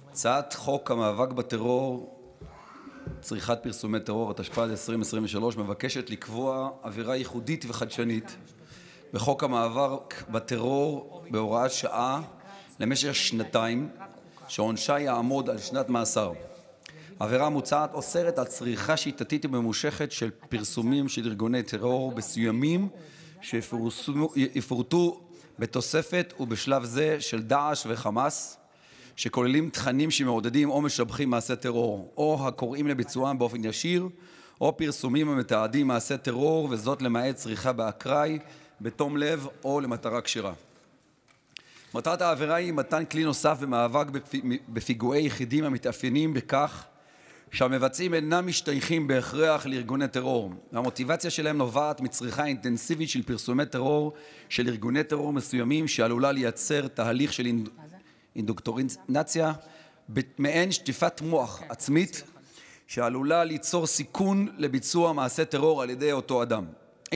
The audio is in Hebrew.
הצעת חוק המאבק בטרור, צריכת פרסומי טרור, התשפ"ד 2023, מבקשת לקבוע עבירה ייחודית וחדשנית בחוק המאבק בטרור בהוראת שעה למשך שנתיים, שעונשה יעמוד על שנת מאסר. העבירה המוצעת אוסרת על צריכה שיטתית וממושכת של פרסומים של ארגוני טרור מסוימים שיפורטו בתוספת ובשלב זה של דאעש וחמאס, שכוללים תכנים שמעודדים או משבחים מעשי טרור או הקוראים לביצועם באופן ישיר, או פרסומים המתעדים מעשי טרור, וזאת למעט צריכה באקראי, בתום לב או למטרה כשרה. מטרת העבירה היא מתן כלי נוסף במאבק בפיגועי יחידים המתאפיינים בכך שהמבצעים אינם משתייכים בהכרח לארגוני טרור, והמוטיבציה שלהם נובעת מצריכה אינטנסיבית של פרסומי טרור של ארגוני טרור מסוימים, שעלולה לייצר תהליך של אינדוקטרינציה, מעין שטיפת מוח עצמית שעלולה ליצור סיכון לביצוע מעשה טרור על ידי אותו אדם.